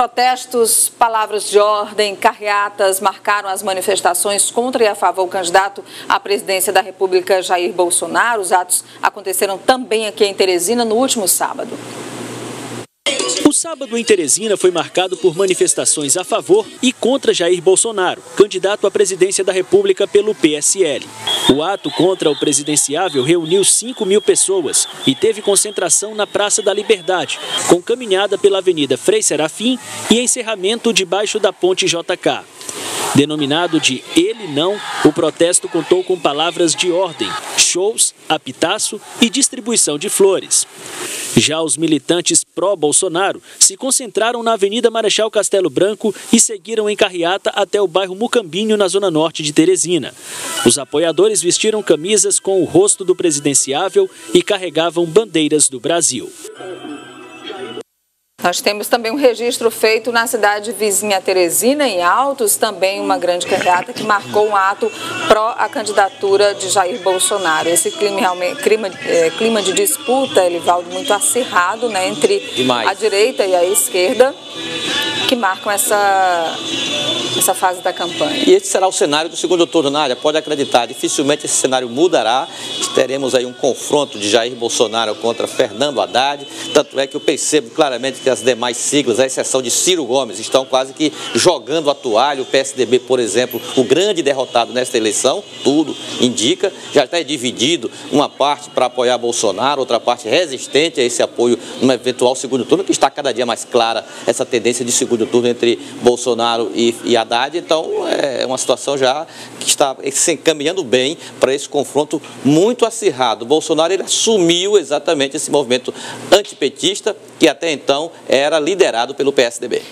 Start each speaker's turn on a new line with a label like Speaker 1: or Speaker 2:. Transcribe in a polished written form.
Speaker 1: Protestos, palavras de ordem, carreatas marcaram as manifestações contra e a favor do candidato à presidência da República, Jair Bolsonaro. Os atos aconteceram também aqui em Teresina no último sábado.
Speaker 2: O sábado em Teresina foi marcado por manifestações a favor e contra Jair Bolsonaro, candidato à presidência da República pelo PSL. O ato contra o presidenciável reuniu 5.000 pessoas e teve concentração na Praça da Liberdade, com caminhada pela Avenida Frei Serafim e encerramento debaixo da Ponte JK. Denominado de Ele Não, o protesto contou com palavras de ordem, shows, apitaço e distribuição de flores. Já os militantes pró-Bolsonaro se concentraram na Avenida Marechal Castelo Branco e seguiram em carreata até o bairro Mucambinho, na zona norte de Teresina. Os apoiadores vestiram camisas com o rosto do presidenciável e carregavam bandeiras do Brasil.
Speaker 1: Nós temos também um registro feito na cidade vizinha Teresina, em Altos, também uma grande carreata que marcou um ato pró a candidatura de Jair Bolsonaro. Esse clima de disputa, Elivaldo, muito acirrado, né, entre a direita e a esquerda, que marcam essa fase da campanha.
Speaker 3: E esse será o cenário do segundo turno, Nádia, pode acreditar, dificilmente esse cenário mudará. Teremos aí um confronto de Jair Bolsonaro contra Fernando Haddad, tanto é que eu percebo claramente que as demais siglas, à exceção de Ciro Gomes, estão quase que jogando a toalha. O PSDB, por exemplo, o grande derrotado nesta eleição, tudo indica, já está dividido, uma parte para apoiar Bolsonaro, outra parte resistente a esse apoio num eventual segundo turno, que está cada dia mais clara essa tendência de segundo turno entre Bolsonaro e Haddad. Então é uma situação já que está se encaminhando bem para esse confronto muito acirrado. Bolsonaro, ele assumiu exatamente esse movimento antipetista que até então era liderado pelo PSDB.